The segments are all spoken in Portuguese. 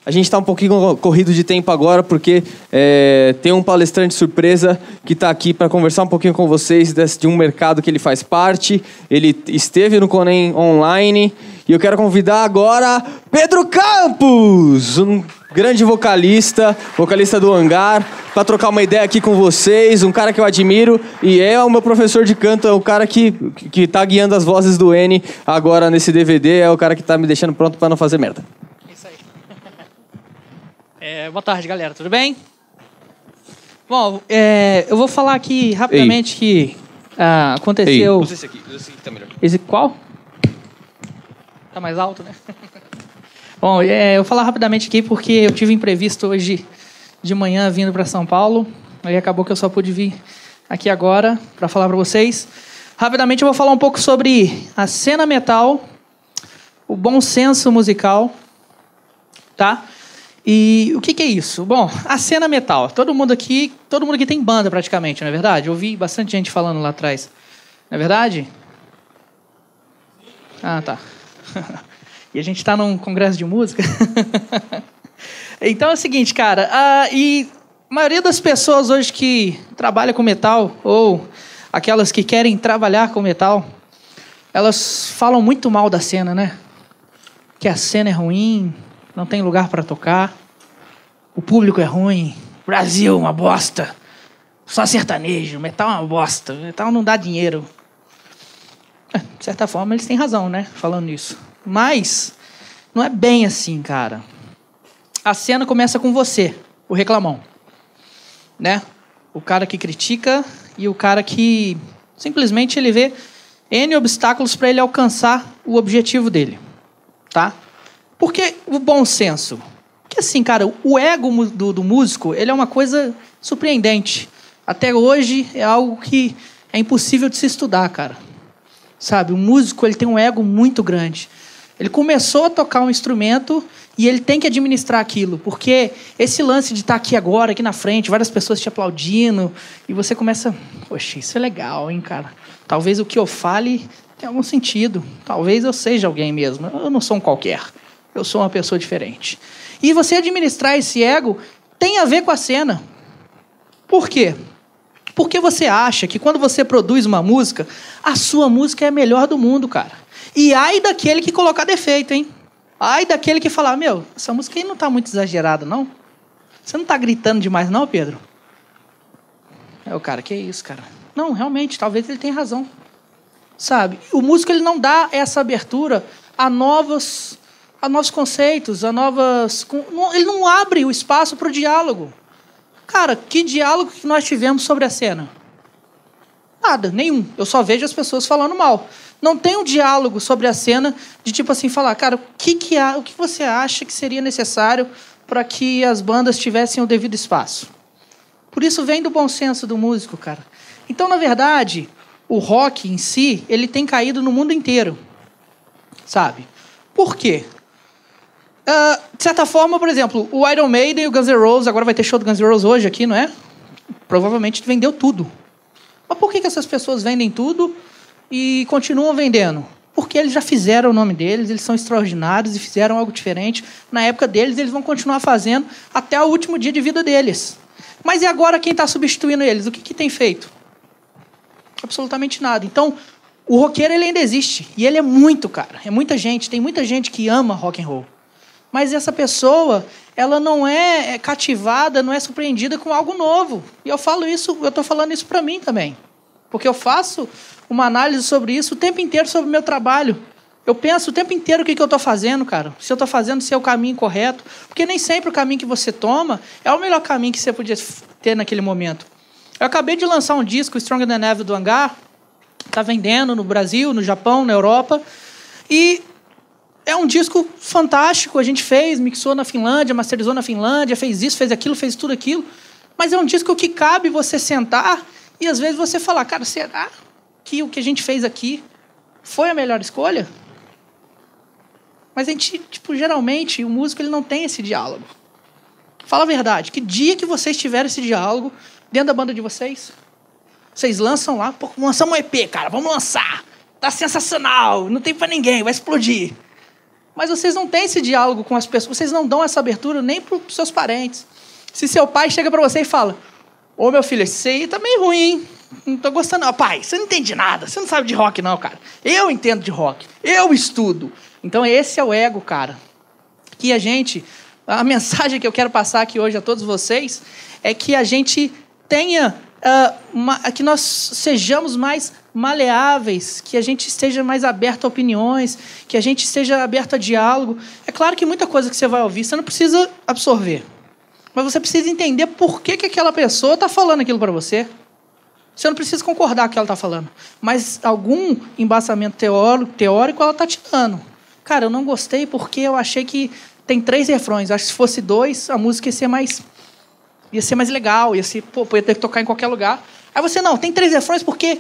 A gente está um pouquinho corrido de tempo agora, porque tem um palestrante surpresa que está aqui para conversar um pouquinho com vocês de um mercado que ele faz parte. Ele esteve no Coném Online. E eu quero convidar agora Pedro Campos, um grande vocalista do Hangar, para trocar uma ideia aqui com vocês. Um cara que eu admiro e é o meu professor de canto, é o cara que está guiando as vozes do N agora nesse DVD. É o cara que está me deixando pronto para não fazer merda. Boa tarde, galera. Tudo bem? Bom, eu vou falar aqui rapidamente que aconteceu... Usa esse aqui tá melhor. Esse qual? Tá mais alto, né? Bom, eu vou falar rapidamente aqui porque eu tive imprevisto hoje de manhã vindo para São Paulo. Aí acabou que eu só pude vir aqui agora para falar para vocês. Rapidamente eu vou falar um pouco sobre a cena metal, o bom senso musical, tá? E o que é isso? Bom, a cena metal. Todo mundo aqui tem banda praticamente, não é verdade? Eu ouvi bastante gente falando lá atrás. Não é verdade? Ah, tá. E a gente está num congresso de música. Então é o seguinte, cara. E a maioria das pessoas hoje que trabalha com metal, ou aquelas que querem trabalhar com metal, elas falam muito mal da cena, né? Que a cena é ruim, não tem lugar para tocar, o público é ruim, Brasil uma bosta, só sertanejo, metal é uma bosta, metal não dá dinheiro. De certa forma eles têm razão, né, falando isso. Mas não é bem assim, cara. A cena começa com você, o reclamão, né? O cara que critica e o cara que simplesmente ele vê N obstáculos para ele alcançar o objetivo dele, tá? Porque o bom senso? Porque assim, cara, o ego do músico, ele é uma coisa surpreendente. Até hoje é algo que é impossível de se estudar, cara. Sabe, o músico ele tem um ego muito grande. Ele começou a tocar um instrumento e ele tem que administrar aquilo. Porque esse lance de estar aqui agora, aqui na frente, várias pessoas te aplaudindo, e você começa, poxa, isso é legal, hein, cara? Talvez o que eu fale tenha algum sentido. Talvez eu seja alguém mesmo. Eu não sou um qualquer. Eu sou uma pessoa diferente. E você administrar esse ego tem a ver com a cena. Por quê? Porque você acha que quando você produz uma música, a sua música é a melhor do mundo, cara. E ai daquele que colocar defeito, hein? Ai daquele que falar, meu, essa música aí não tá muito exagerada, não? Você não tá gritando demais, não, Pedro? O cara, que isso, cara? Não, realmente, talvez ele tenha razão. Sabe? O músico ele não dá essa abertura a novos conceitos, ele não abre o espaço para o diálogo. Cara, que diálogo que nós tivemos sobre a cena? Nada, nenhum. Eu só vejo as pessoas falando mal. Não tem um diálogo sobre a cena de tipo assim, falar, cara, o que você acha que seria necessário para que as bandas tivessem o devido espaço? Por isso vem do bom senso do músico, cara. Então, na verdade, o rock em si, ele tem caído no mundo inteiro. Sabe? Por quê? De certa forma, por exemplo, o Iron Maiden e o Guns N' Roses, agora vai ter show do Guns N' Roses hoje aqui, não é? Provavelmente vendeu tudo. Mas por que essas pessoas vendem tudo e continuam vendendo? Porque eles já fizeram o nome deles, eles são extraordinários e fizeram algo diferente. Na época deles, eles vão continuar fazendo até o último dia de vida deles. Mas e agora quem está substituindo eles? O que tem feito? Absolutamente nada. Então, o roqueiro ele ainda existe. E ele é muito, cara. É muita gente. Tem muita gente que ama rock and roll. Mas essa pessoa, ela não é cativada, não é surpreendida com algo novo. E eu estou falando isso para mim também. Porque eu faço uma análise sobre isso o tempo inteiro, sobre o meu trabalho. Eu penso o tempo inteiro o que eu estou fazendo, cara. Se eu estou fazendo, se é o caminho correto. Porque nem sempre o caminho que você toma é o melhor caminho que você podia ter naquele momento. Eu acabei de lançar um disco, Stronger Than Ever, do Hangar. Está vendendo no Brasil, no Japão, na Europa. E é um disco fantástico. A gente fez, mixou na Finlândia, masterizou na Finlândia, fez isso, fez aquilo, fez tudo aquilo. Mas é um disco que cabe você sentar e, às vezes, você falar, cara, será que o que a gente fez aqui foi a melhor escolha? Mas a gente, geralmente, o músico ele não tem esse diálogo. Fala a verdade. Que dia que vocês tiveram esse diálogo dentro da banda de vocês? Vocês lançam lá, pô, lançamos um EP, cara, vamos lançar. Tá sensacional, não tem pra ninguém, vai explodir. Mas vocês não têm esse diálogo com as pessoas, vocês não dão essa abertura nem para os seus parentes. Se seu pai chega para você e fala, ô meu filho, esse aí tá meio ruim, hein? Não tô gostando não. Pai, você não entende nada, você não sabe de rock não, cara. Eu entendo de rock, eu estudo. Então esse é o ego, cara. Que a mensagem que eu quero passar aqui hoje a todos vocês é que a gente tenha, que nós sejamos mais maleáveis, que a gente esteja mais aberto a opiniões, que a gente esteja aberto a diálogo. É claro que muita coisa que você vai ouvir, você não precisa absorver. Mas você precisa entender por que aquela pessoa está falando aquilo para você. Você não precisa concordar com o que ela está falando. Mas algum embasamento teórico ela está te dando. Cara, eu não gostei porque eu achei que tem 3 refrões. Acho que se fosse 2, a música ia ser mais legal. Ia ter que tocar em qualquer lugar. Aí você, não, tem 3 refrões porque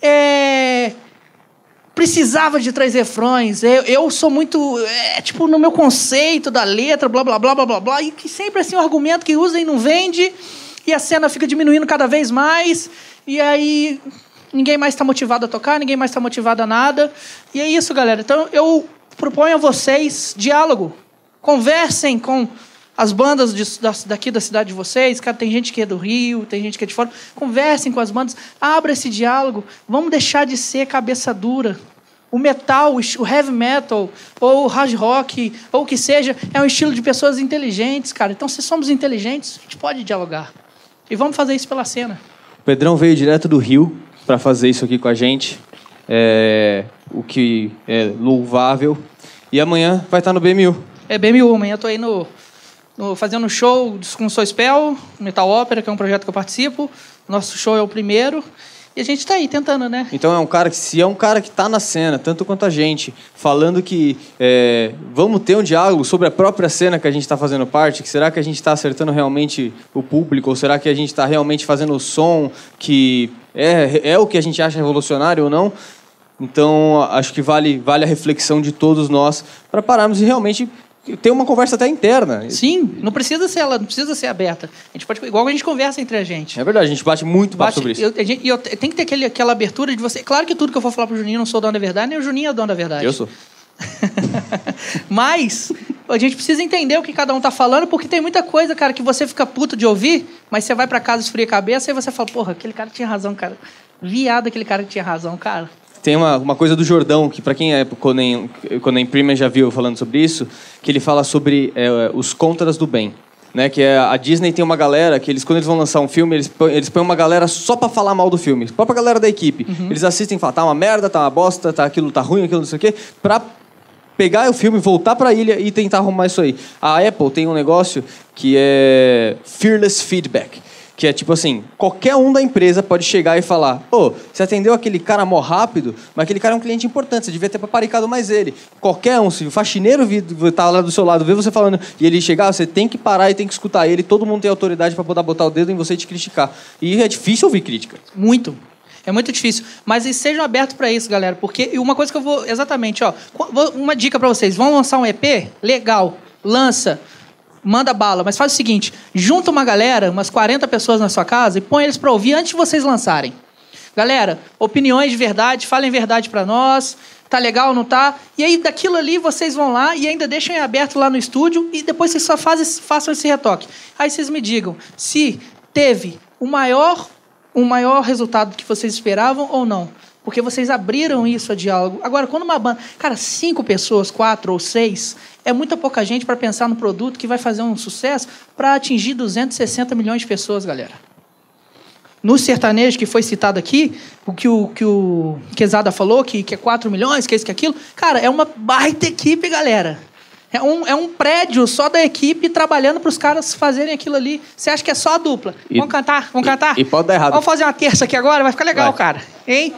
precisava de 3 refrões. Eu sou muito, tipo, no meu conceito da letra, blá, blá, blá, blá, blá, blá. E que sempre assim, um argumento que usa e não vende. E a cena fica diminuindo cada vez mais. E aí ninguém mais está motivado a tocar, ninguém mais está motivado a nada. E é isso, galera. Então eu proponho a vocês diálogo. Conversem com as bandas daqui da cidade de vocês. Cara, tem gente que é do Rio, tem gente que é de fora. Conversem com as bandas. Abra esse diálogo. Vamos deixar de ser cabeça dura. O metal, o heavy metal, ou o hard rock, ou o que seja, é um estilo de pessoas inteligentes, cara. Então, se somos inteligentes, a gente pode dialogar. E vamos fazer isso pela cena. O Pedrão veio direto do Rio para fazer isso aqui com a gente. O que é louvável. E amanhã vai estar no BMU. BMU. Amanhã eu estou aí fazendo um show com o Soispel, Metal Ópera, que é um projeto que eu participo. Nosso show é o primeiro. E a gente está aí tentando, né? Então se é um cara que está na cena, tanto quanto a gente, falando que vamos ter um diálogo sobre a própria cena que a gente está fazendo parte, que será que a gente está acertando realmente o público, ou será que a gente está realmente fazendo o som que é o que a gente acha revolucionário ou não? Então, acho que vale a reflexão de todos nós para pararmos e realmente ter uma conversa até interna. Sim, não precisa ser aberta. A gente pode, igual a gente conversa entre a gente. É verdade, a gente bate muito sobre isso. Tem que ter aquela abertura de você. Claro que tudo que eu for falar pro Juninho, eu não sou o dono da verdade, nem o Juninho é o dono da verdade. Eu sou. Mas a gente precisa entender o que cada um tá falando, porque tem muita coisa, cara, que você fica puto de ouvir, mas você vai para casa, esfria a cabeça e você fala, porra, aquele cara tinha razão, cara. Viado, aquele cara que tinha razão, cara. Tem uma coisa do Jordão, que para quem é Conan Premier já viu falando sobre isso, que ele fala sobre os contras do bem. Né? Que a Disney tem uma galera que quando eles vão lançar um filme, eles põem uma galera só para falar mal do filme. A própria galera da equipe. Uhum. Eles assistem e falam, tá uma merda, tá uma bosta, aquilo tá ruim, aquilo não sei o quê, pra pegar o filme, voltar pra ilha e tentar arrumar isso aí. A Apple tem um negócio que é Fearless Feedback. Que é tipo assim, qualquer um da empresa pode chegar e falar, você atendeu aquele cara mó rápido, mas aquele cara é um cliente importante, você devia ter paparicado mais ele. Qualquer um, se o faxineiro tá lá do seu lado, vê você falando, e ele chegar, você tem que parar e tem que escutar ele, todo mundo tem autoridade para poder botar o dedo em você e te criticar. E é difícil ouvir crítica. Muito. É muito difícil. Mas sejam abertos para isso, galera, porque uma coisa que eu vou... Exatamente, uma dica para vocês. Vão lançar um EP? Legal. Lança. Manda bala, mas faz o seguinte, junta uma galera, umas 40 pessoas na sua casa e põe eles para ouvir antes de vocês lançarem. Galera, opiniões de verdade, falem verdade para nós, tá legal, não tá? E aí, daquilo ali, vocês vão lá e ainda deixam aberto lá no estúdio e depois vocês só façam esse retoque. Aí vocês me digam se teve o maior resultado que vocês esperavam ou não. Porque vocês abriram isso a diálogo. Agora, quando uma banda... Cara, 5 pessoas, 4 ou 6, é muita pouca gente para pensar no produto que vai fazer um sucesso para atingir 260 milhões de pessoas, galera. No sertanejo, que foi citado aqui, o que o Quezada falou, que é 4 milhões, que é isso, que é aquilo. Cara, é uma baita equipe, galera. É um prédio só da equipe trabalhando para os caras fazerem aquilo ali. Você acha que é só a dupla? Vamos cantar? Vamos cantar? E pode dar errado. Vamos fazer uma terça aqui agora? Vai ficar legal, cara. Hein?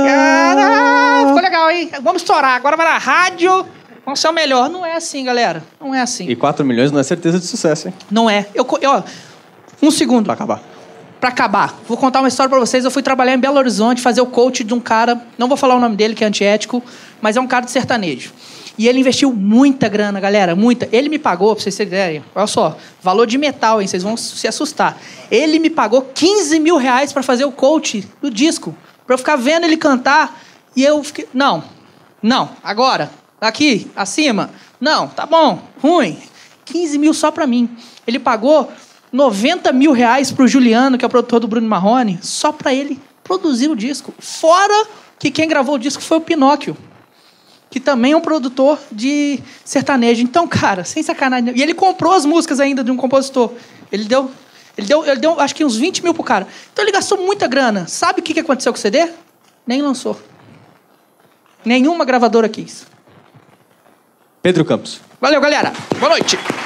Não. Ficou legal, hein? Vamos estourar. Agora vai na rádio. Vamos ser o melhor. Não é assim, galera. Não é assim. E 4 milhões não é certeza de sucesso, hein? Não é. Um segundo. Pra acabar. Pra acabar. Vou contar uma história pra vocês. Eu fui trabalhar em Belo Horizonte, fazer o coach de um cara... Não vou falar o nome dele, que é antiético, mas é um cara de sertanejo. E ele investiu muita grana, galera, muita. Ele me pagou, pra vocês terem ideia, olha só, valor de metal, hein, vocês vão se assustar. Ele me pagou 15 mil reais pra fazer o coach do disco, pra eu ficar vendo ele cantar, e eu fiquei, não, agora, Aqui, acima. Não, tá bom, ruim. 15 mil só pra mim. Ele pagou 90 mil reais pro Juliano, que é o produtor do Bruno Marrone, só pra ele produzir o disco. Fora que quem gravou o disco foi o Pinóquio, que também é um produtor de sertanejo. Então, cara, sem sacanagem. E ele comprou as músicas ainda de um compositor. Ele deu acho que uns 20 mil pro cara. Então ele gastou muita grana. Sabe o que aconteceu com o CD? Nem lançou. Nenhuma gravadora quis. Pedro Campos. Valeu, galera. Boa noite.